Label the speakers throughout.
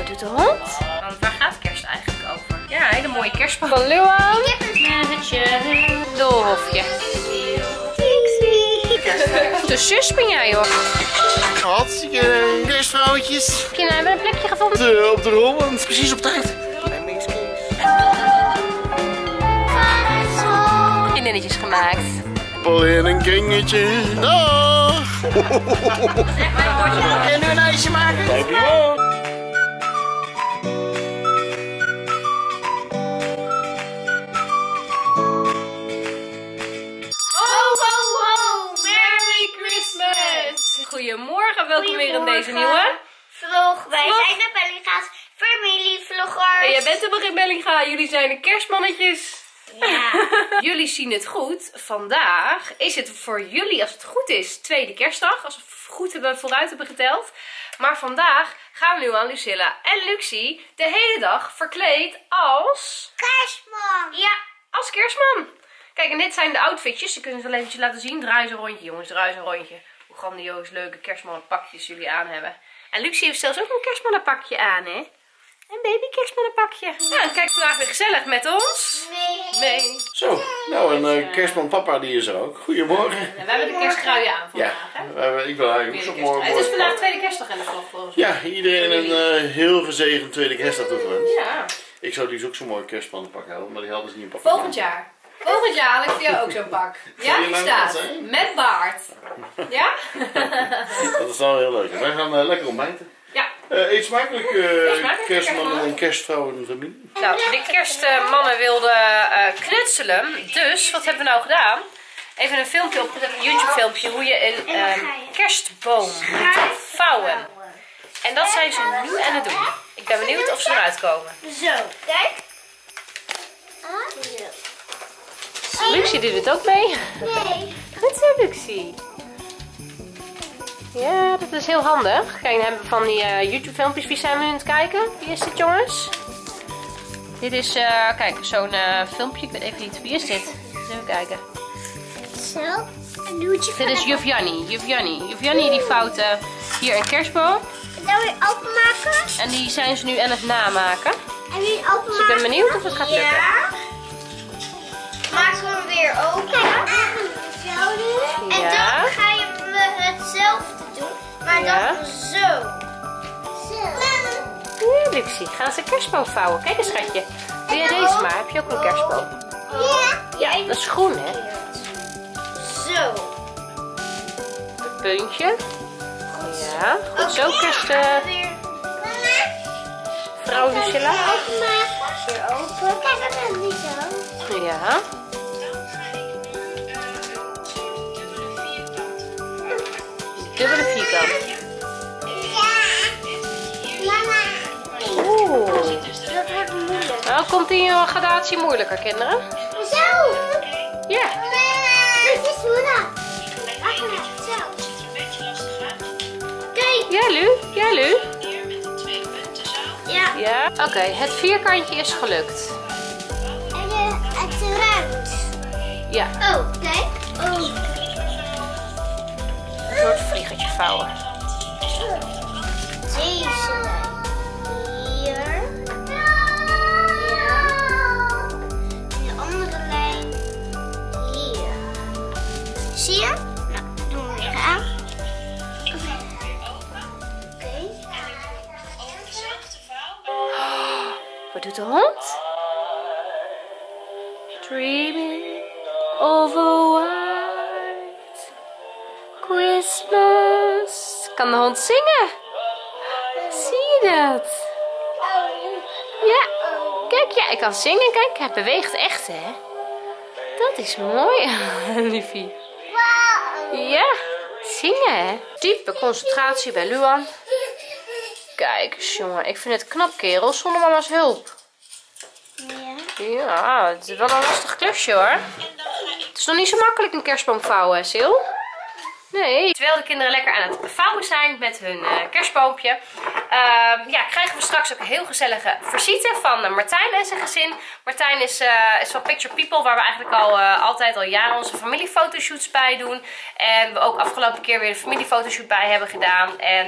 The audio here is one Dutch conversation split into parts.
Speaker 1: Wat doet de hond? Want waar gaat kerst eigenlijk over? Ja, een hele mooie kerstboom van Luan. Het doolhofje. De zus ben jij hoor.
Speaker 2: Hartstikke kerstvrouwtjes.
Speaker 1: Kinderen hebben een plekje gevonden.
Speaker 2: Op de rol, en precies op tijd. Mijn meisjes.
Speaker 1: Vriendinnetjes gemaakt.
Speaker 2: Appel in een kringetje. Dag! En nu een ijsje maken? Dankjewel.
Speaker 1: Goedemorgen, welkom weer in deze nieuwe
Speaker 3: vlog. Wij zijn de Bellinga's familievloggers.
Speaker 1: En jij bent helemaal geen Bellinga, jullie zijn de kerstmannetjes.
Speaker 3: Ja.
Speaker 1: Jullie zien het goed. Vandaag is het voor jullie, als het goed is, tweede kerstdag. Als we goed vooruit hebben geteld. Maar vandaag gaan Luan, Lucilla en Luxie de hele dag verkleed als...
Speaker 3: Kerstman. Ja.
Speaker 1: Als kerstman. Kijk, en dit zijn de outfitjes. Je kunt het wel eventjes laten zien. Draai eens een rondje, jongens. Draai eens een rondje. Hoe grandioos leuke kerstmannenpakjes jullie aan hebben. En Luxie heeft zelfs ook een kerstmannenpakje aan, hè? Een baby kerstmannenpakje. Ja, en kijk vandaag weer gezellig met ons. Nee.
Speaker 2: Zo, nou een kerstman papa die is er ook. Goedemorgen.
Speaker 1: Ja, we hebben de kerstkruien aan vandaag, hè?
Speaker 2: Ik wil eigenlijk ook zo mooi.
Speaker 1: Het is vandaag tweede kerstdag in de vlog volgens mij.
Speaker 2: Ja, iedereen een heel gezegend tweede kerstdag toegewenst.
Speaker 1: Ja.
Speaker 2: Ik zou dus ook zo'n mooi kerstmannenpak houden, maar die hadden ze niet in pakken.
Speaker 1: Volgend jaar. Volgend jaar haal ik voor jou ook zo'n pak. Ja, die staat. Met baard. Ja?
Speaker 2: Dat is wel heel leuk. Wij gaan lekker ontbijten.
Speaker 1: Ja.
Speaker 2: Eet smakelijk kerstmannen en kerstvrouwen in de familie.
Speaker 1: Nou, de kerstmannen wilden knutselen. Dus, wat hebben we nou gedaan? Even een filmpje opgezet, een YouTube filmpje, hoe je een kerstboom moet vouwen. En dat zijn ze nu aan het doen. Ik ben benieuwd of ze eruit komen.
Speaker 3: Zo, kijk.
Speaker 1: Luxie doet het ook mee.
Speaker 3: Nee.
Speaker 1: Goed zo, Luxie. Ja, dat is heel handig. Kijk, dan hebben we van die YouTube filmpjes. Wie zijn we nu aan het kijken? Wie is dit, jongens? Dit is, kijk, zo'n filmpje. Ik weet even niet. Wie is dit? Even kijken.
Speaker 3: Zo. Een nieuwtje van
Speaker 1: Dit is Juf Jannie. Juf Jannie die vouwt hier een kerstboom.
Speaker 3: Dan weer openmaken.
Speaker 1: En die zijn ze nu aan het namaken.
Speaker 3: En weer openmaken.
Speaker 1: Dus ik ben benieuwd of het gaat lukken.
Speaker 3: Ja. Maken we hem weer open. En
Speaker 1: Ja.
Speaker 3: dan ga je hetzelfde doen. Maar dan zo.
Speaker 1: Ja, Luxie. Gaan ze een kerstboom vouwen? Kijk eens, schatje. Doe jij deze maar? Heb je ook een kerstboom?
Speaker 3: Ja.
Speaker 1: Dat is groen, hè?
Speaker 3: Zo.
Speaker 1: Een puntje. Ja, goed zo, kerst. Vrouw Lucilla.
Speaker 3: Weer open. Kijk, dat is niet zo.
Speaker 1: Ja. Dubbele vierkant.
Speaker 3: Mama.
Speaker 1: Oeh.
Speaker 3: Dat wordt moeilijk.
Speaker 1: Nou, komt die gradatie moeilijker, kinderen?
Speaker 3: Zo.
Speaker 1: Ja.
Speaker 3: Dit is Luna. Zo. Kijk.
Speaker 1: Ja, Lu? Ja, Lu?
Speaker 3: Ja.
Speaker 1: Ja. Oké, het vierkantje is gelukt.
Speaker 3: En het ruimt.
Speaker 1: Ja.
Speaker 3: Oh, kijk. Oh.
Speaker 1: Een soort vliegertje vouwen.
Speaker 3: Deze lijn. Hier. Ja. En de andere lijn hier. Zie je? Nou, doen we weer aan. Oké.
Speaker 1: Wat doet de hond? Dreaming of a white Christmas. Kan de hond zingen? Zie je dat? Ja. Kijk, ja, ik kan zingen. Kijk, hij beweegt echt, hè? Dat is mooi, liefie. Ja, zingen, hè? Diepe concentratie bij Luan. Kijk eens, jongen. Ik vind het knap, kerel. Zonder mama's hulp. Ja, het is wel een lastig klusje, hoor. Het is nog niet zo makkelijk een kerstboom vouwen, hè, Sil? Nee. Terwijl de kinderen lekker aan het vouwen zijn met hun kerstboompje, ja, krijgen we straks ook een heel gezellige visite van Martijn en zijn gezin. Martijn is van Picture People, waar we eigenlijk altijd al jaren onze familiefotoshoot's bij doen. En we ook afgelopen keer weer de familiefotoshoot bij hebben gedaan. En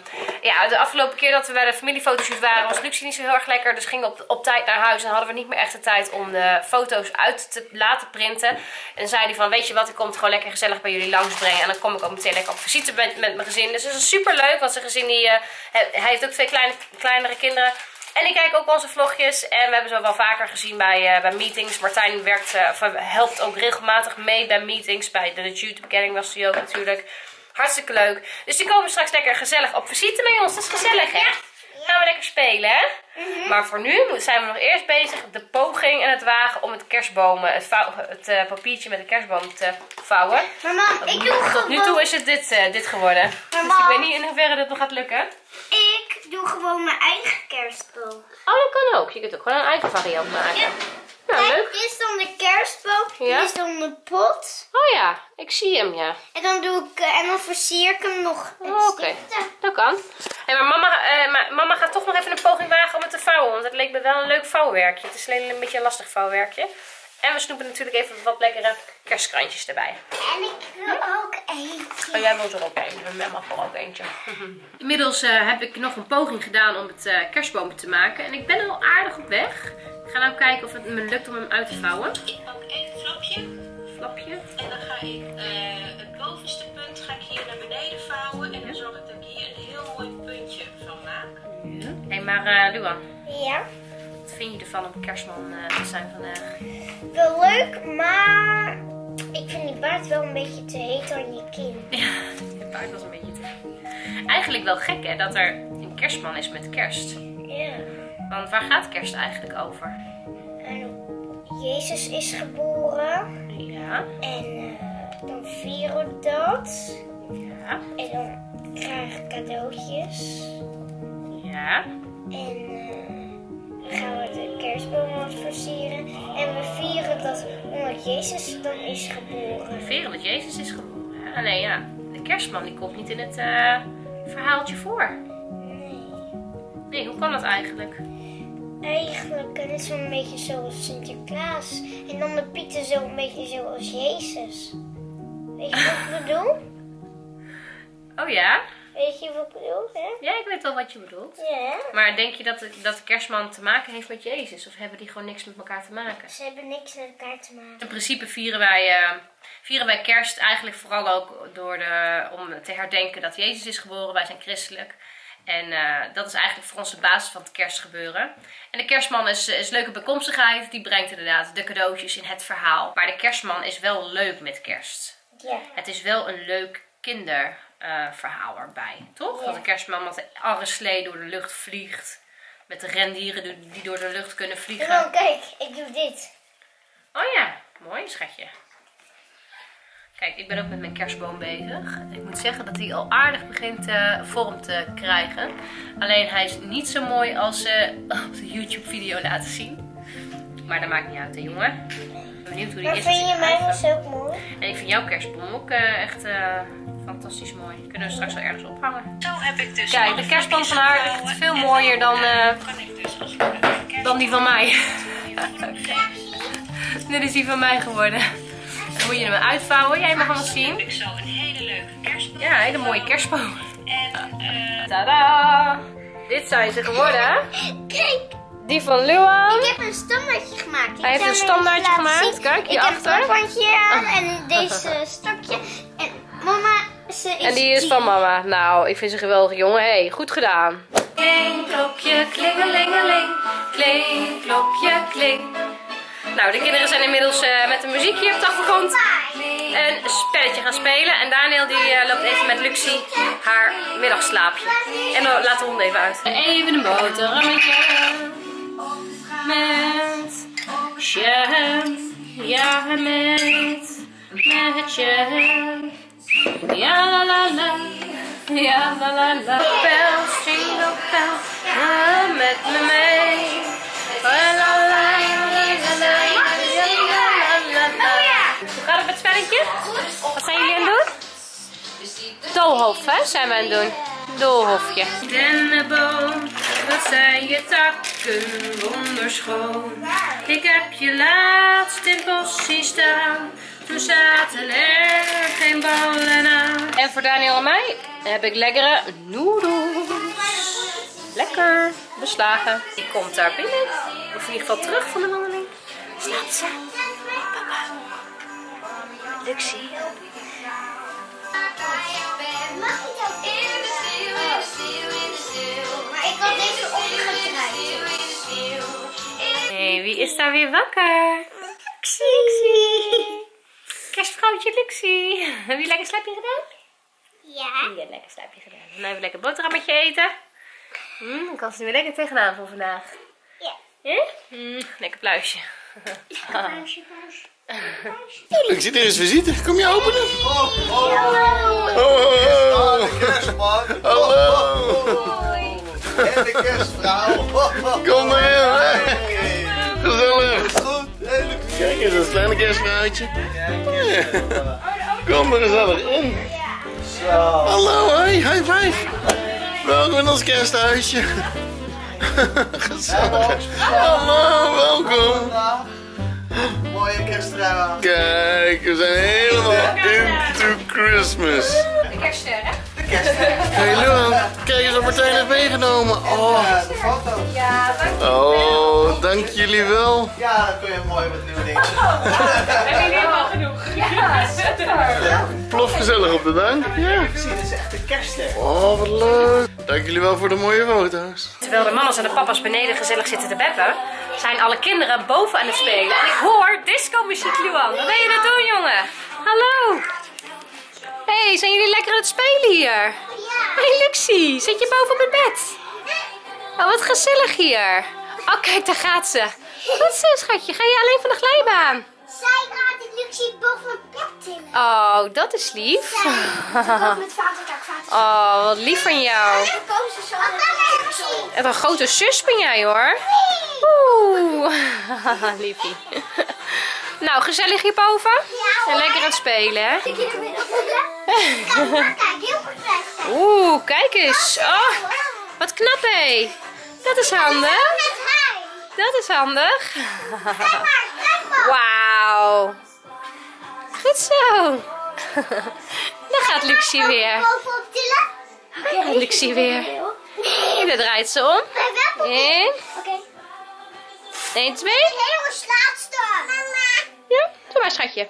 Speaker 1: ja, de afgelopen keer dat we bij de familiefotoshoot waren, was Lucie niet zo heel erg lekker. Dus gingen we op tijd naar huis en hadden we niet meer echt de tijd om de foto's uit te laten printen. En zei hij van, weet je wat, ik kom het gewoon lekker gezellig bij jullie langsbrengen. En dan kom ik ook meteen lekker op visite met mijn gezin. Dus dat is super leuk, want zijn gezin hij heeft ook 2 kleinere kinderen. En die kijken ook onze vlogjes. En we hebben ze wel vaker gezien bij meetings. Martijn helpt ook regelmatig mee bij meetings. Bij de YouTube Gang was hij ook natuurlijk. Hartstikke leuk. Dus die komen straks lekker gezellig op visite bij ons. Dat is gezellig, hè? Gaan we lekker spelen, hè? Maar voor nu zijn we nog eerst bezig de poging en het wagen om het kerstbomen, het papiertje met de kerstboom te vouwen.
Speaker 3: Mama, ik doe gewoon...
Speaker 1: Tot nu toe is het dit geworden.
Speaker 3: Mama,
Speaker 1: dus ik weet niet in hoeverre dit nog gaat lukken.
Speaker 3: Ik doe gewoon mijn eigen kerstboom.
Speaker 1: Oh, dat kan ook. Je kunt ook gewoon een eigen variant maken.
Speaker 3: Ja.
Speaker 1: Nou,
Speaker 3: Kijk,
Speaker 1: leuk.
Speaker 3: dit is dan de kerstboom.
Speaker 1: Ja?
Speaker 3: Dit is dan de pot.
Speaker 1: Oh ja, ik zie hem, ja.
Speaker 3: En dan en dan versier ik hem nog.
Speaker 1: Oh, oké, dat kan. Hey, maar mama gaat toch nog even een poging wagen om het te vouwen. Want het leek me wel een leuk vouwwerkje. Het is alleen een beetje een lastig vouwwerkje. En we snoepen natuurlijk even wat lekkere kerstkrantjes erbij.
Speaker 3: En ik wil ook eentje.
Speaker 1: Oh, jij wil er ook eentje. Mama mag er ook eentje. Inmiddels heb ik nog een poging gedaan om het kerstboom te maken. En ik ben al aardig op weg. Ik ga nou kijken of het me lukt om hem uit te vouwen.
Speaker 4: Ik pak één flapje. En dan ga ik het bovenste punt hier naar beneden vouwen. En dan zorg ik dat ik hier een heel mooi puntje van maak.
Speaker 1: Ja. Hé, maar Luan,
Speaker 3: Ja.
Speaker 1: wat vind je ervan om kerstman te zijn vandaag?
Speaker 3: Wel leuk, maar ik vind die baard wel een beetje te heet aan je kin.
Speaker 1: Ja, het paard was een beetje te... Eigenlijk wel gek, hè, dat er een kerstman is met kerst.
Speaker 3: Ja.
Speaker 1: Want waar gaat kerst eigenlijk over?
Speaker 3: En Jezus is geboren.
Speaker 1: Ja.
Speaker 3: En dan vieren we dat.
Speaker 1: Ja.
Speaker 3: En dan krijg ik cadeautjes.
Speaker 1: Ja.
Speaker 3: En dan gaan we de kerstboom wat versieren. En we vieren dat omdat Jezus dan is geboren.
Speaker 1: We vieren dat Jezus is geboren. Hè? Alleen ja, de kerstman die komt niet in het verhaaltje voor.
Speaker 3: Nee.
Speaker 1: Nee, hoe kan dat eigenlijk?
Speaker 3: Eigenlijk is het zo'n beetje zoals Sinterklaas. En dan de Pieten zo'n beetje zoals Jezus. Weet je wat ik bedoel?
Speaker 1: Oh ja?
Speaker 3: Weet je wat ik bedoel, hè?
Speaker 1: Ja, ik weet wel wat je bedoelt.
Speaker 3: Ja.
Speaker 1: Maar denk je dat de kerstman te maken heeft met Jezus? Of hebben die gewoon niks met elkaar te maken?
Speaker 3: Ze hebben niks met elkaar te maken.
Speaker 1: In principe vieren wij kerst eigenlijk vooral ook om te herdenken dat Jezus is geboren. Wij zijn christelijk. En dat is eigenlijk voor ons de basis van het kerstgebeuren. En de kerstman is leuke bijkomstigheid. Die brengt inderdaad de cadeautjes in het verhaal. Maar de kerstman is wel leuk met kerst.
Speaker 3: Ja.
Speaker 1: Het is wel een leuk kinderverhaal erbij, toch?
Speaker 3: Ja.
Speaker 1: Dat de kerstman met de arreslee door de lucht vliegt. Met de rendieren die door de lucht kunnen vliegen.
Speaker 3: Nou, kijk, ik doe dit.
Speaker 1: Oh ja, mooi schatje. Kijk, ik ben ook met mijn kerstboom bezig. Ik moet zeggen dat hij al aardig begint vorm te krijgen. Alleen hij is niet zo mooi als op de YouTube video laten zien. Maar dat maakt niet uit, hè jongen. Ik ben benieuwd hoe die
Speaker 3: Maar
Speaker 1: is.
Speaker 3: vind je mij dus ook mooi?
Speaker 1: En ik vind jouw kerstboom ook echt fantastisch mooi. Die kunnen we straks wel ergens ophangen.
Speaker 4: Zo heb ik dus.
Speaker 1: Kijk, de kerstboom van haar is echt veel mooier dan die van mij. Dit is die van mij geworden. Dan moet je hem uitvouwen. Jij mag hem eens zien.
Speaker 4: Ik zo een hele leuke kerstboom.
Speaker 1: Ja, een hele mooie kerstboom.
Speaker 4: En
Speaker 1: Tadaa! Dit zijn ze geworden.
Speaker 3: Kijk,
Speaker 1: Die van Luan.
Speaker 3: ik heb een standaardje gemaakt.
Speaker 1: Hij heeft een standaardje gemaakt. Kijk, hierachter.
Speaker 3: Ik heb een bandje aan en deze stokje. En mama, ze is...
Speaker 1: En die is van mama. Nou, ik vind ze geweldig, jongen. Hey, goed gedaan. Kling, klokje, klingelingeling. Kling, klokje, kling. Nou, de kinderen zijn inmiddels met een muziekje op de achtergrond een spelletje gaan spelen. En Daniel die loopt even met Lucie haar middagslaapje. En dan laat de hond even uit. Even een boterhammetje met jam. Ja, met jam. Ja la la la. Ja la la la. Bells, jingle bells, met me mee. La la la. Hoe gaat het met het spelletje? Wat zijn jullie aan het doen? Doolhof, hè, zijn we aan het doen. Doolhofje. Dennenboom, wat zijn je takken wonderschoon. Ik heb je laatst in het bos zien staan. Toen zaten er geen ballen aan. En voor Daniel en mij heb ik lekkere noedels. Lekker beslagen. Die komt daar binnen. Of in ieder geval terug van de wandeling. Slaapt ze. Papa. Luxie.
Speaker 3: Mag ik ook? Maar ik had deze omgedraaid.
Speaker 1: Hey, wie is daar weer wakker? Luxie. Kerstvrouwtje Luxie. Heb je lekker slaapje gedaan?
Speaker 3: Ja.
Speaker 1: Ja, lekker slaapje gedaan. Dan even lekker boterhammetje eten. Dan kan ze er weer lekker tegenaan voor vandaag.
Speaker 3: Ja.
Speaker 1: Ja? Lekker pluisje.
Speaker 2: Ik zie er eens visite. Kom je openen?
Speaker 5: Oh, de kerstman.
Speaker 2: Hallo.
Speaker 5: En de kerstvrouw.
Speaker 2: Kom maar in. Gezellig.
Speaker 5: Goed, hele
Speaker 2: Kijk eens, dat is een kleine kerstvrouwtje. Kom maar gezellig in.
Speaker 5: Zo.
Speaker 2: Hallo, hoi, high five. Welkom in ons kersthuisje. Gezellig. Hallo, welkom.
Speaker 5: Mooie kersttrouw.
Speaker 2: Kijk, we zijn helemaal into Christmas.
Speaker 1: De kerstster, hè?
Speaker 5: De kersttrouw.
Speaker 2: Hey Luan, kijk eens wat Martijn heeft meegenomen. Oh,
Speaker 5: De foto's.
Speaker 1: Ja, dank
Speaker 2: oh, dank jullie wel.
Speaker 5: Ja, dan kun je mooi wat nieuwe dingen doen.
Speaker 1: Heb je helemaal genoeg? Ja, super.
Speaker 2: Plof gezellig op de bank. Ja.
Speaker 5: Zie, dit is echt de kerstster.
Speaker 2: Oh, wat leuk. Dank jullie wel voor de mooie foto's.
Speaker 1: Terwijl de mama's en de papa's beneden gezellig zitten te beppen, zijn alle kinderen boven aan het spelen. En ik hoor disco-muziek, Luan. Wat ben je aan het doen, jongen? Hallo. Hey, zijn jullie lekker aan het spelen hier?
Speaker 3: Ja.
Speaker 1: Hey, Luxie, zit je boven op het bed? Oh, wat gezellig hier. Oh, kijk, daar gaat ze. Goed zo, schatje. Ga je alleen van de glijbaan?
Speaker 3: Zij gaat het Luxie boven het bed tillen.
Speaker 1: Oh, dat is lief.
Speaker 3: Ze komt met vadertak, vadertak.
Speaker 1: Oh, wat lief van jou.
Speaker 3: En dan komen ze zo.
Speaker 1: En een grote zus ben jij, hoor. Oeh, liefie. Nou, gezellig hierboven?
Speaker 3: Ja,
Speaker 1: En lekker aan het spelen, hè?
Speaker 3: Kijk, heel goed.
Speaker 1: Oeh, kijk eens. Oh, wat knap, hé. Dat is handig. Dat is handig. Wauw. Goed zo. Daar gaat Luxie weer.
Speaker 3: Bovenop tillen.
Speaker 1: Daar gaat Luxie weer. En daar draait ze om. 1,
Speaker 3: Oké.
Speaker 1: 1, 2.
Speaker 3: Heel laatste. Mama.
Speaker 1: Ja, doe maar, schatje.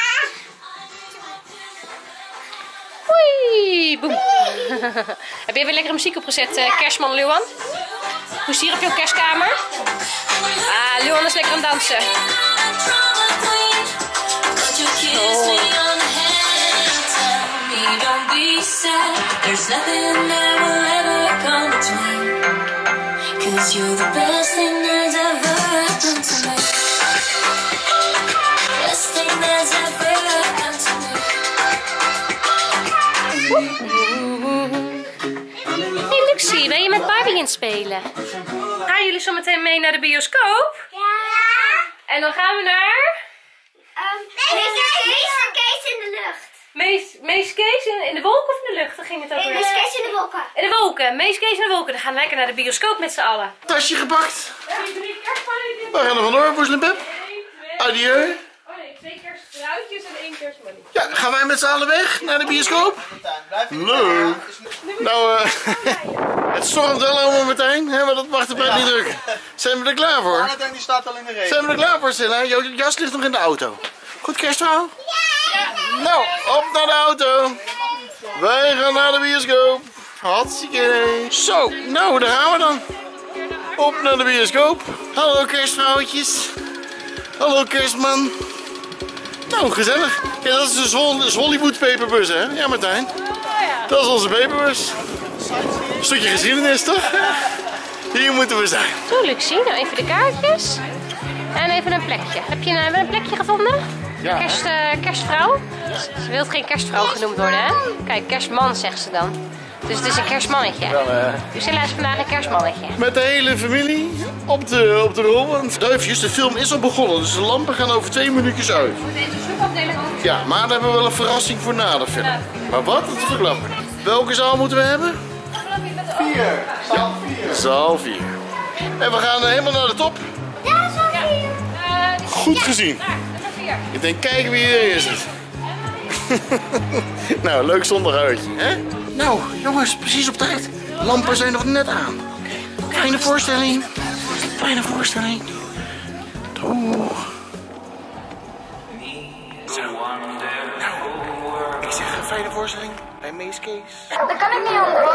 Speaker 1: Oei, boem. Heb je weer lekkere muziek opgezet, kerstman Luan? Hoe is het hier op jouw kerstkamer? Ah, Luan is lekker aan het dansen. Hey Luxie, ben je met Barbie in het spelen? Gaan jullie zo meteen mee naar de bioscoop?
Speaker 3: Ja.
Speaker 1: En dan gaan we naar...
Speaker 3: Kees in de lucht.
Speaker 1: Mees Kees in de wolken of in de lucht? Daar ging het over.
Speaker 3: Kees in de wolken.
Speaker 1: In de wolken. Mees Kees in de wolken. Dan gaan we lekker naar de bioscoop met z'n allen.
Speaker 2: Tasje gepakt. We gaan er vandoor, Poes en Pep. Adieu.
Speaker 1: Oh nee, 2 kerstfruitjes en 1 kerstmoney.
Speaker 2: Ja, gaan wij met z'n allen weg naar de bioscoop? Leuk. Nou, het stormt wel allemaal, Martijn, hè, maar dat mag de pret niet drukken. Zijn we er klaar voor?
Speaker 5: Valentijn die staat al in de regen.
Speaker 2: Zijn we er klaar voor, Silla? Jouw jas ligt nog in de auto. Goed, kerstvrouw? Ja. Nou, op naar de auto. Wij gaan naar de bioscoop. Hartstikke. Zo, nou, daar gaan we dan. Op naar de bioscoop. Hallo kerstvrouwtjes. Hallo kerstman. Nou, gezellig. Ja, dat is de Zwollywood peperbus, hè? Ja, Martijn. Dat is onze peperbus. Een stukje geschiedenis, toch? Hier moeten we zijn.
Speaker 1: Zo, Luxie. Nou, even de kaartjes. En even een plekje. Heb je een plekje gevonden?
Speaker 2: Ja.
Speaker 1: Kerstvrouw? Ze wil geen kerstvrouw genoemd worden, hè? Kijk, kerstman zegt ze dan. Dus het is een kerstmannetje. Dus Silla is vandaag een kerstmannetje.
Speaker 2: Met de hele familie op de rol. Want duifjes, de film is al begonnen. Dus de lampen gaan over 2 minuutjes uit.
Speaker 1: We moeten deze soepafdeling ook.
Speaker 2: Ja, maar dan hebben we wel een verrassing voor na de film. Maar wat? Dat verklappen we niet. Welke zaal moeten we hebben?
Speaker 5: 4. Zaal 4.
Speaker 2: Zaal 4. En we gaan helemaal naar de top.
Speaker 3: Daar is al 4.
Speaker 2: Goed gezien. Ik denk, kijken wie hier is het. Nou, leuk zondaguitje, hè? Nou, jongens, precies op tijd. Lampen zijn nog net aan. Fijne voorstelling. Fijne voorstelling. Doeg. Zo. Nou, ik zeg fijne voorstelling bij Mees Kees.
Speaker 3: Dat kan ik niet onder.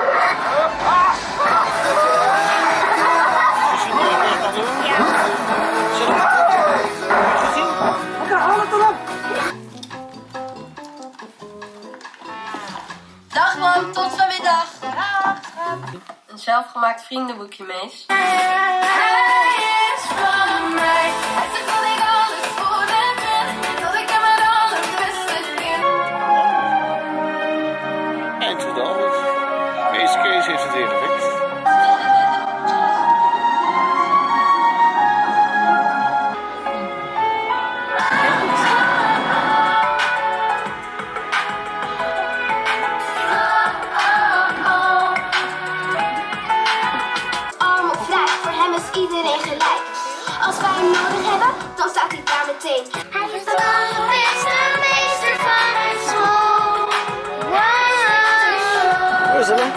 Speaker 6: Dag man, tot vanmiddag. Een zelfgemaakt vriendenboekje, Mees. Hij is van mij. Hij zegt dat ik alles voor hem ben. Dat ik hem het allerbeste vind.
Speaker 2: En tot dan. Mees Kees heeft het weer gefixt.
Speaker 3: Arm of vrij, voor hem is iedereen gelijk. Als wij hem nodig hebben, dan staat hij daar meteen. Hij is de allerbeste meester van het school. Wow.
Speaker 2: Waar is dat?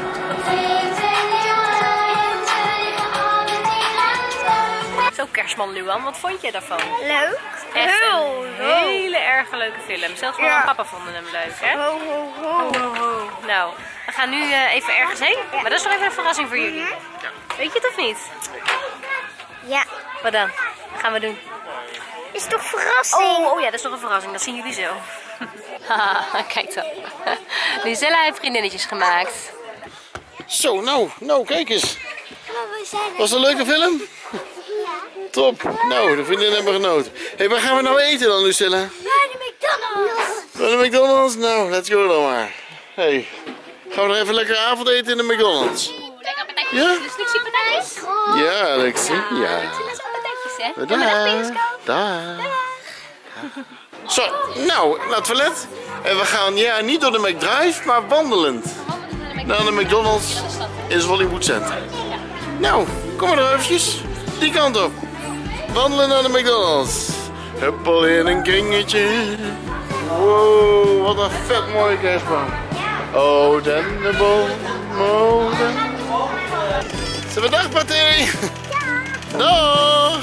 Speaker 1: Zo, Kerstman Luan, wat vond je daarvan?
Speaker 3: Leuk.
Speaker 1: Echt een hele erg leuke film. Zelfs mama en papa vonden hem leuk, hè?
Speaker 3: Ho, ho, ho.
Speaker 1: Nou, we gaan nu even ergens heen. Maar dat is nog even een verrassing voor jullie. Weet je het of niet?
Speaker 3: Ja,
Speaker 1: Wat dan? Wat gaan we doen?
Speaker 3: is toch verrassing?
Speaker 1: Oh ja, dat is nog een verrassing. Dat zien jullie zo. Haha, kijk dan. Lucella heeft vriendinnetjes gemaakt.
Speaker 2: Zo, nou, kijk eens.
Speaker 3: We zijn
Speaker 2: Was het een leuke film? Top. Nou, de vriendinnen hebben genoten. Hé, waar gaan we nou eten dan, Lucilla?
Speaker 3: naar de McDonald's.
Speaker 2: Naar de McDonald's? Nou, let's go dan maar. Hé, gaan we nog even lekker avondeten in de McDonald's?
Speaker 1: Lekker patatjes.
Speaker 2: Ja?
Speaker 1: Dus Lixie patatjes?
Speaker 2: Ja, Lexie. Ja.
Speaker 1: Dat zijn patatjes, hè?
Speaker 2: Daar. Zo, nou, naar het toilet. En we gaan, ja, niet door de McDrive, maar wandelend. Naar de McDonald's in het Hollywood Center. Nou, kom maar er eventjes. Die kant op. Wandelen naar de McDonald's. Huppel in een kringetje. Wow, wat een vet mooie kerstboom. Oh, Denneboom. Oh, Denneboom. Zullen we dag, Pathé? Dag.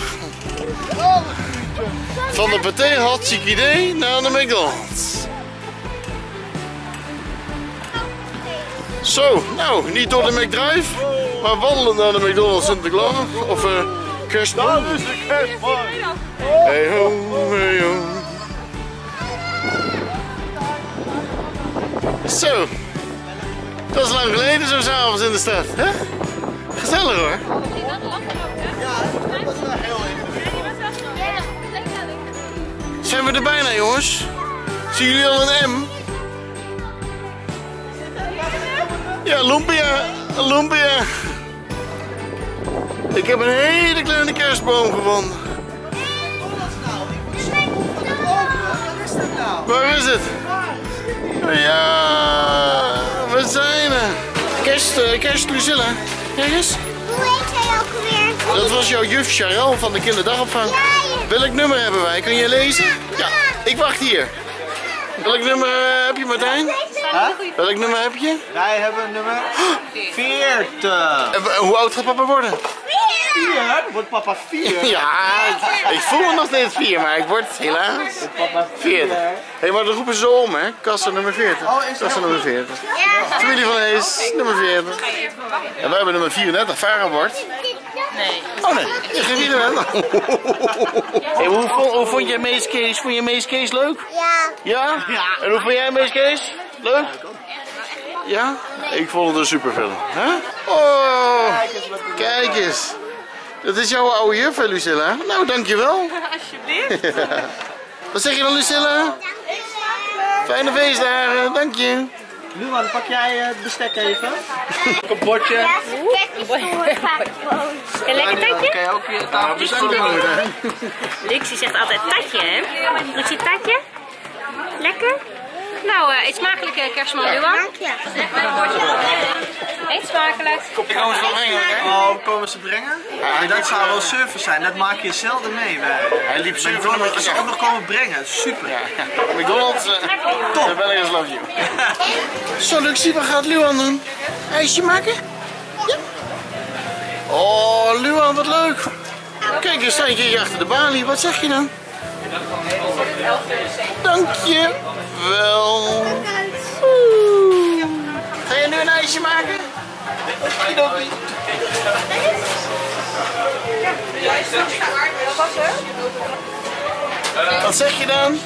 Speaker 2: Van de Pathé hartstikke idee naar de McDonald's. Zo, nou, niet door de McDrive, maar wandelen naar de McDonald's Sinterklaas. Of kerstboom. Dat is de kerstboom. Hey ho, hey ho. Zo, dat is lang geleden zo 's avonds in de stad, hè? Gezellig hoor. Zijn we er bijna, jongens? Zien jullie al een M? Ja, Lumpia. Lumpia. Ik heb een hele kleine kerstboom gevonden. Waar is het? Ja, we zijn er. Kerst Lucilla. Kijk eens.
Speaker 3: Hoe heet hij ook alweer?
Speaker 2: Dat was jouw juf Charel van de kinderdagopvang. Welk nummer hebben wij? Kun je lezen? Ja, ik wacht hier. Welk nummer heb je, Martijn?
Speaker 5: Huh?
Speaker 2: Welk nummer heb je?
Speaker 5: Wij hebben nummer 40.
Speaker 2: En hoe oud gaat papa worden?
Speaker 5: 4? Dan wordt papa 4.
Speaker 2: Ja, ik voel me nog steeds 4, maar ik word helaas
Speaker 5: Papa
Speaker 2: 40. Hé, maar dan roepen ze om, hè? Kassa nummer 40. Kassa nummer 40. Familie van Hees, nummer 40. En wij hebben nummer 34, Varenbord.
Speaker 1: Nee.
Speaker 2: Oh nee, ik geef hier een. Hey, hoe vond jij Mees Kees? Vond je Mees Kees leuk?
Speaker 3: Ja.
Speaker 2: Ja? En hoe vond jij Mees Kees? Leuk? Ja? Ik vond het een superfilm. Hè? Oh, kijk eens. Dat is jouw oude juf, hè, Lucilla? Nou, dankjewel.
Speaker 1: Alsjeblieft.
Speaker 2: Wat zeg je dan, Lucilla? Fijne feestdagen, dank je.
Speaker 5: Luan, pak jij het bestek even? Een bordje.
Speaker 1: Een lekker tatje?
Speaker 5: Kan je ook je tafeltjes
Speaker 1: Lixie zegt altijd tatje, hè? Doet je tatje? Lekker? Nou, eet smakelijk kerstman, Luan. Eet smakelijk.
Speaker 2: Ik kom ze wel brengen, hè?
Speaker 5: Oh, komen ze brengen? Ja, dat zou wel surfen zijn, dat maak je zelden mee.
Speaker 2: Hij liep surfen met
Speaker 5: je ze ook nog komen brengen, super.
Speaker 2: Ja. McDonald's, top. Belgians love you. Zo, Luxie, wat gaat Luan doen? IJsje maken? Ja. Oh, Luan, wat leuk. Kijk, er sta je hier achter de balie. Wat zeg je dan? Dank je wel. Ga je nu een ijsje maken? Okidoki. Wat zeg je dan?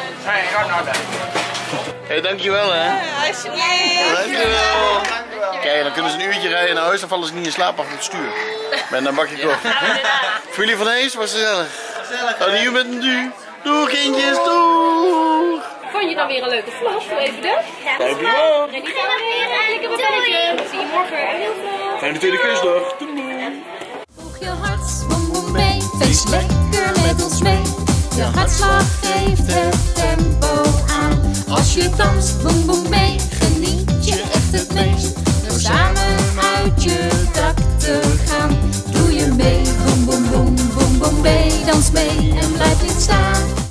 Speaker 2: Hé, dankjewel hè.
Speaker 1: Alsjeblieft.
Speaker 2: Dankjewel. Kijk, dan kunnen ze een uurtje rijden naar huis, dan vallen ze niet in slaap achter het stuur. Met een bakje koffie. Familie van Hees, was gezellig. Adieu met een du. Doeg kindjes, doeg.
Speaker 1: Vond je dan weer een leuke vlog? Doe even de.
Speaker 2: Dankjewel.
Speaker 1: En die gaan we weer klikken op het belletje. Zie je morgen heel veel.
Speaker 2: Fijne tweede kerstdag.
Speaker 7: Volg je hart, boem boem mee. Feest lekker met ons mee. Je hartslag geeft het tempo aan. Als je danst, boem boem mee. Geniet je echt het meest. Door samen uit je dak te gaan. Doe je mee, boem boem boem boem boem mee. Dans mee en blijf